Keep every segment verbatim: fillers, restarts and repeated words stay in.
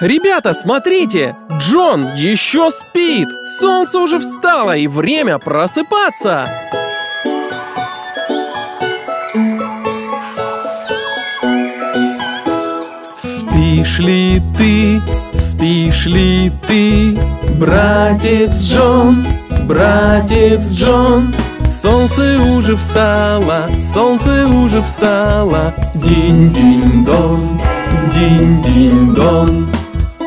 Ребята, смотрите! Джон еще спит! Солнце уже встало, и время просыпаться! Спишь ли ты, спишь ли ты, братец Джон, братец Джон? Солнце уже встало, солнце уже встало. Динь-динь-дон, динь-динь-дон.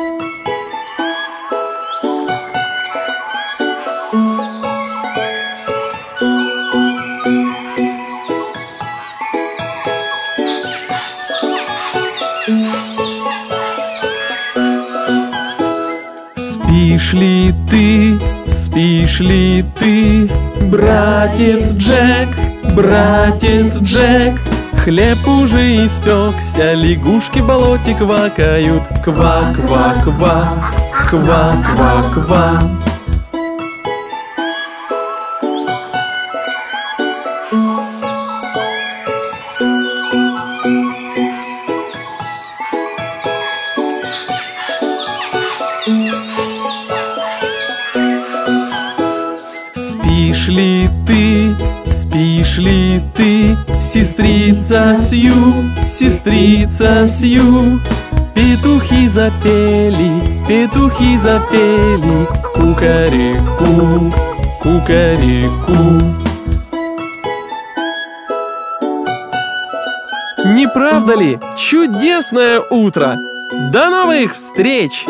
Спишь ли ты, спишь ли ты, братец Джек, братец Джек? Хлеб уже испекся, лягушки в болоте квакают. Ква-ква-ква, ква-ква-ква. Спишь ли ты, спишь ли ты, сестрица Сью, сестрица Сью? Петухи запели, петухи запели, кукареку, кукареку. Не правда ли? Чудесное утро! До новых встреч!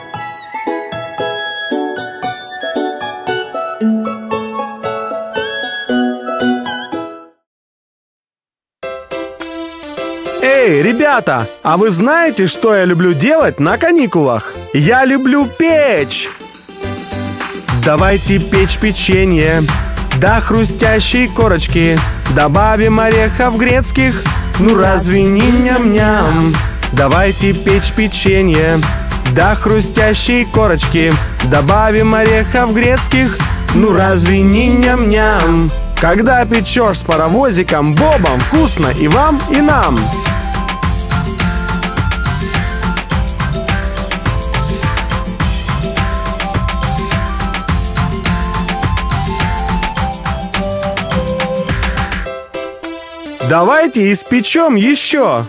Эй, ребята, а вы знаете, что я люблю делать на каникулах? Я люблю печь! Давайте печь печенье до хрустящей корочки. Добавим орехов грецких, ну разве не ням-ням? Давайте печь печенье до хрустящей корочки. Добавим орехов грецких, ну разве не ням-ням? Когда печешь с паровозиком Бобом, вкусно и вам, и нам. Давайте испечем еще.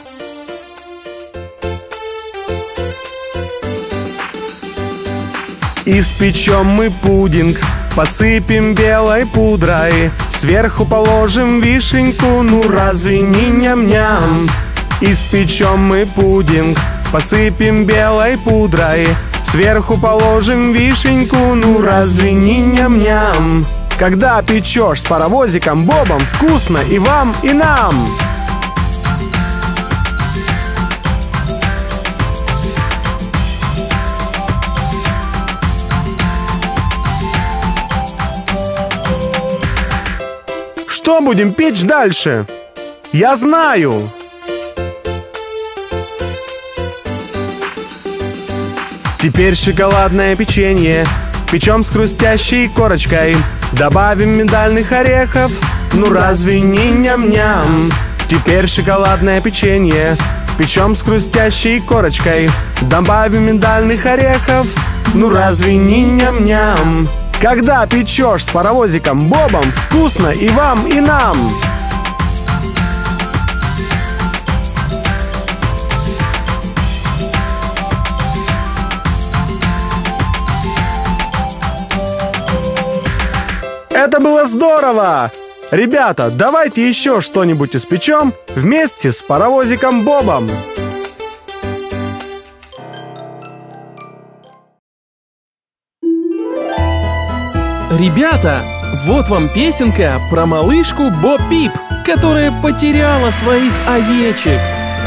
Испечем мы пудинг, посыпем белой пудрой, сверху положим вишеньку, ну разве не ням-ням? Испечем мы пудинг, посыпем белой пудрой, сверху положим вишеньку, ну разве не ням-ням? Когда печешь с паровозиком Бобом, вкусно и вам, и нам. Что будем печь дальше? Я знаю! Теперь шоколадное печенье печем с хрустящей корочкой. Добавим миндальных орехов, ну разве не ням-ням? Теперь шоколадное печенье печем с хрустящей корочкой. Добавим миндальных орехов, ну разве не ням-ням? Когда печешь с паровозиком Бобом, вкусно и вам, и нам. Это было здорово! Ребята, давайте еще что-нибудь испечем вместе с паровозиком Бобом. Ребята, вот вам песенка про малышку Бо Пип, которая потеряла своих овечек.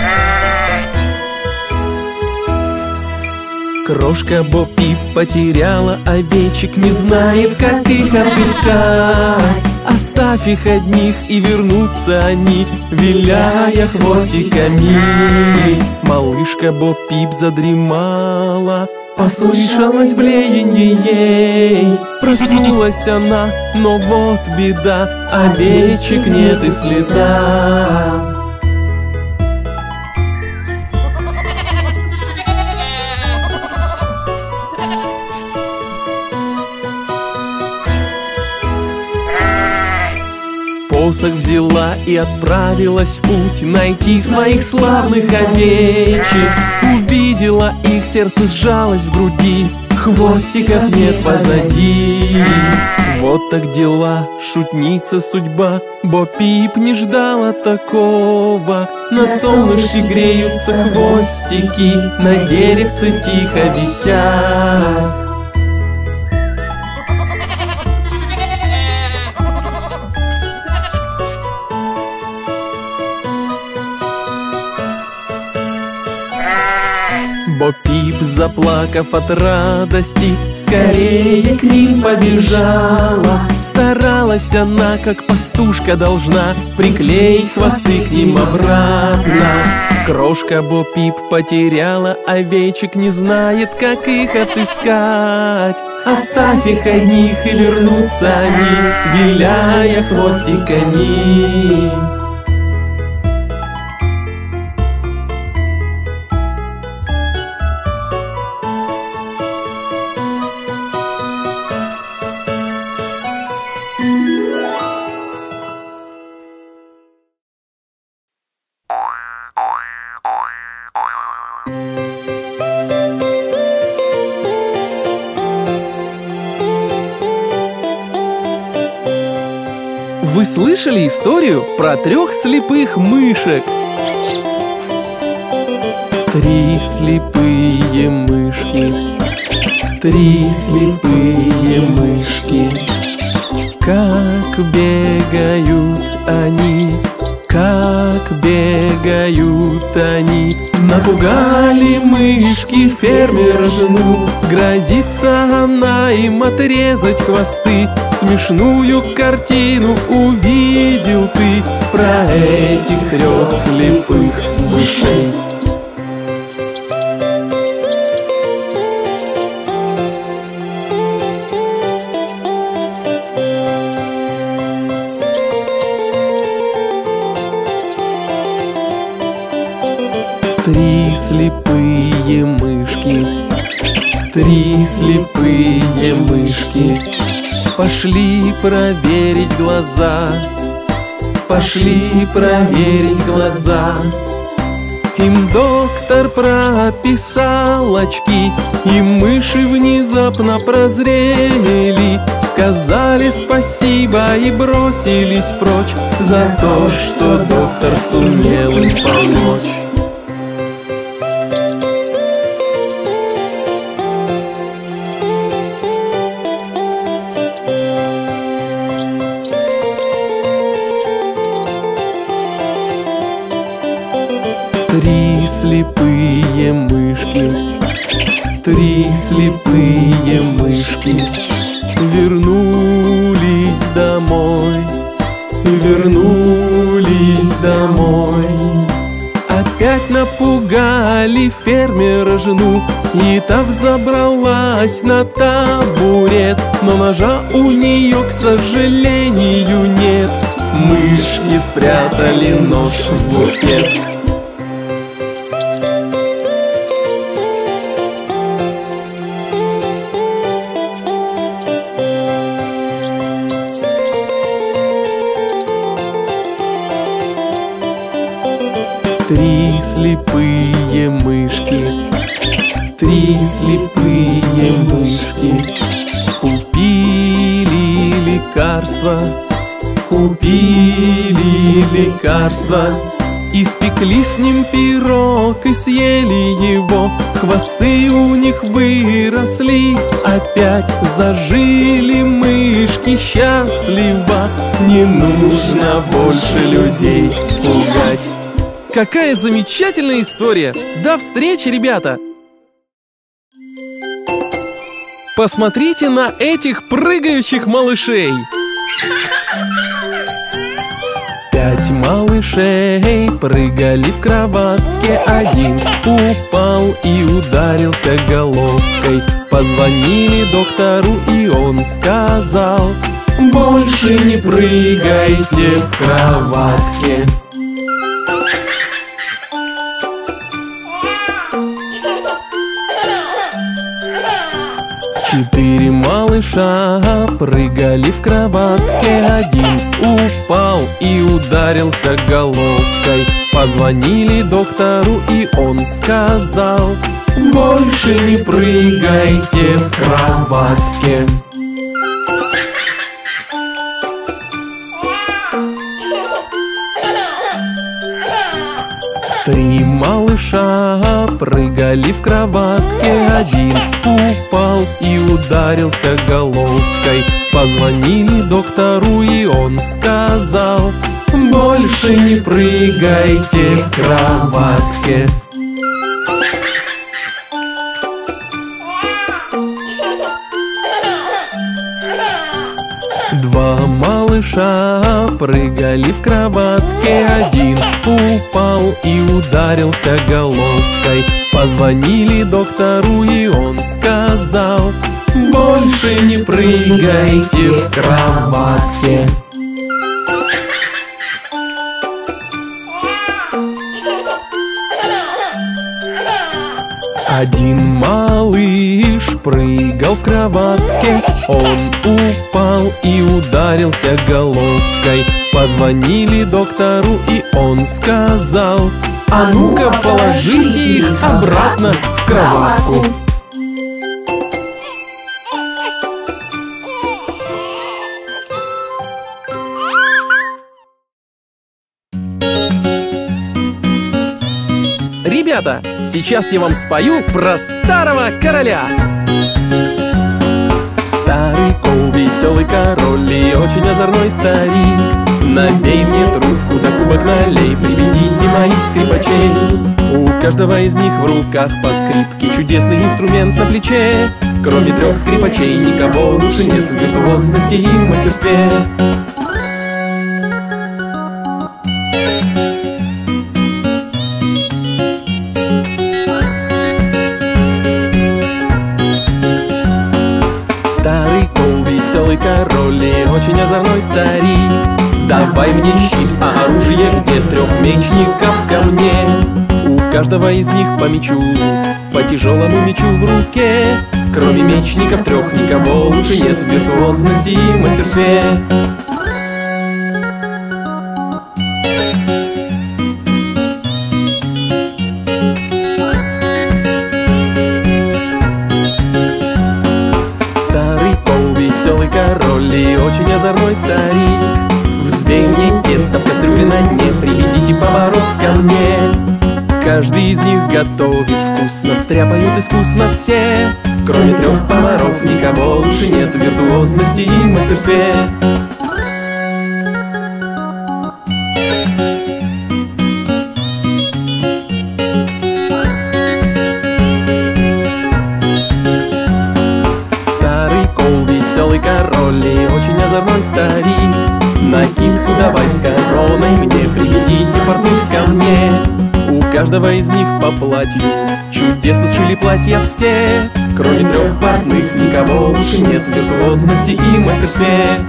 Крошка Бо Пип потеряла овечек, не знает, как их отыскать. Оставь их одних, и вернутся они, виляя хвостиками. Малышка Бо Пип задремала, послышалось блеяние ей. Проснулась она, но вот беда, овечек нет и следа. посох взяла и отправилась в путь найти своих славных овечек. Увидела их, сердце сжалось в груди, хвостиков нет позади. Вот так дела, шутница судьба, Бо Пип не ждала такого. На солнышке греются хвостики, на деревце тихо висят. Бо Пип, заплакав от радости, скорее к ним побежала. Старалась она, как пастушка должна, приклеить хвосты к ним обратно. Крошка Бо Пип потеряла овечек, не знает, как их отыскать. Оставь их одних, и вернутся они, виляя хвостиками. Вы слышали историю про трех слепых мышек? Три слепые мышки, три слепые мышки, как бегают они, как бегают они. Напугали мышки фермера жену, грозится она им отрезать хвосты. Смешную картину увидел ты про этих трех слепых мышей. Три слепые мышки, три слепые мышки пошли проверить глаза, пошли проверить глаза. Им доктор прописал очки, и мыши внезапно прозрели. Сказали спасибо и бросились прочь за то, что доктор сумел им помочь. Три слепые мышки, три слепые мышки вернулись домой, вернулись домой. Опять напугали фермера жену, и та взобралась на табурет, но ножа у нее, к сожалению, нет. Мышки спрятали нож в буфет. Три слепые мышки, три слепые мышки купили лекарства, купили лекарства, испекли с ним пирог и съели его. Хвосты у них выросли, опять зажили мышки счастливо. Не нужно больше людей пугать. Какая замечательная история! До встречи, ребята! Посмотрите на этих прыгающих малышей! Пять малышей прыгали в кроватке, один упал и ударился головкой. Позвонили доктору, и он сказал: больше не прыгайте в кроватке. Четыре малыша малыша прыгали в кроватке. Один упал и ударился головкой. Позвонили доктору, и он сказал: больше не прыгайте в кроватке. Три малыша прыгали в кроватке. Один упал и ударился головкой. Позвонили доктору, и он сказал: больше не прыгайте в кроватке. Два малыша прыгали в кроватке. Один упал и ударился головкой. Позвонили доктору, и он сказал: больше не прыгайте в кроватке. Один малыш прыгал в кроватке. Он упал и ударился головкой. Позвонили доктору, и он сказал: а ну-ка положите их обратно в кроватку. Ребята, сейчас я вам спою про старого короля. Старый кол, веселый король и очень озорной старик. Набей мне трубку, да кубок налей, приведите моих скрипачей. У каждого из них в руках по скрипке, чудесный инструмент на плече. Кроме трех скрипачей никого лучше нет в виртуозности и мастерстве. Веселый король и очень озорной старик. Давай мне щит, а оружие где? Трех мечников ко мне. У каждого из них по мечу, по тяжелому мечу в руке. Кроме мечников трех никого лучше нет в виртуозности и мастерстве. Веселый король и очень озорной старик. Взбей мне тесто в кастрюле на дне, приведите поваров ко мне. Каждый из них готовит вкусно, стряпают искусно все. Кроме трех поваров никого лучше нет в виртуозности и мастерстве. Веселый король и очень озорной старик. Накидку давай с короной мне, приведите портных ко мне. У каждого из них по платью чудесно сшили платья все. Кроме трех портных никого лучше нет в виртуозности и мастерстве.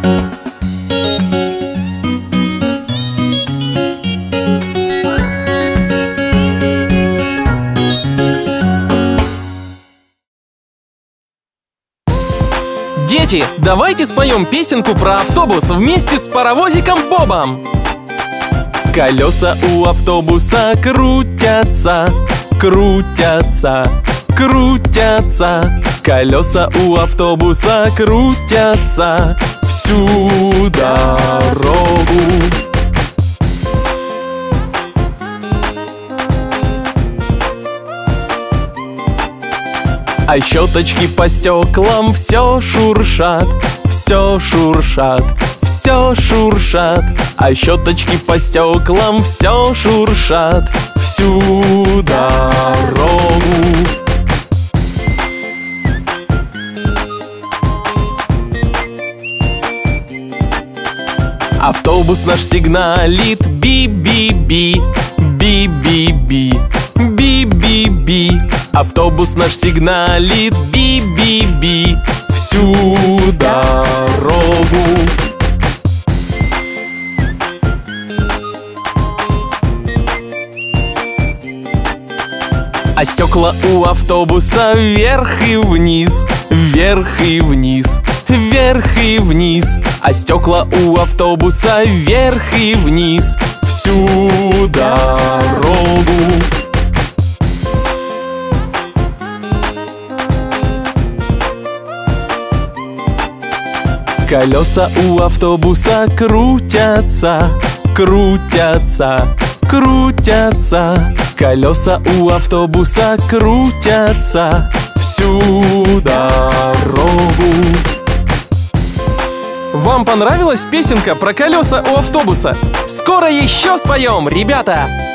Дети, давайте споем песенку про автобус вместе с паровозиком Бобом. Колеса у автобуса крутятся, крутятся, крутятся. Колеса у автобуса крутятся всю дорогу. А щеточки по стеклам все шуршат, все шуршат, все шуршат. А щеточки по стеклам все шуршат всю дорогу. Автобус наш сигналит би-би-би, би-би-би, би-би-би. Автобус наш сигналит би-би-би всю дорогу. А стекла у автобуса вверх и вниз, вверх и вниз, вверх и вниз, а стекла у автобуса вверх и вниз всю дорогу. Колеса у автобуса крутятся, крутятся, крутятся. Колеса у автобуса крутятся всю дорогу. Вам понравилась песенка про колеса у автобуса? Скоро еще споем, ребята!